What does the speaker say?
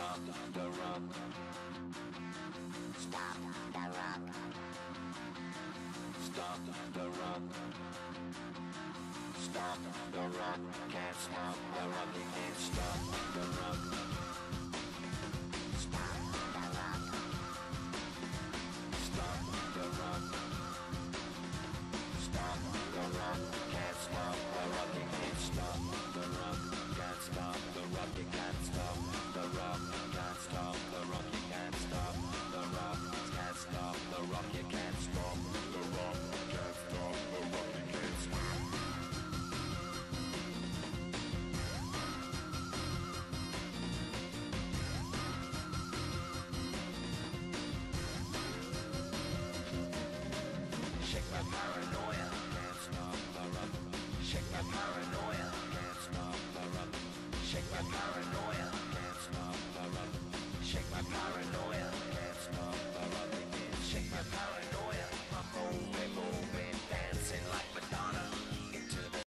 Stop the rock. Stop the rock. Stop the rock. Stop the rock. Can't stop the rock. You can't stop the rock. Stop the rock. Stop the rock. Stop the rock. Can't stop the rock. You can't stop the rock. Can't stop the rock. You can't stop the rock. Can't stop the rock. You can't stop the rock. Can't stop the rock. You can't stop the rock. Can't stop the rock. You can't stop. Shake my paranoia. Can't stop the rock. Shake my paranoia. Can't stop the rock. Shake my paranoia.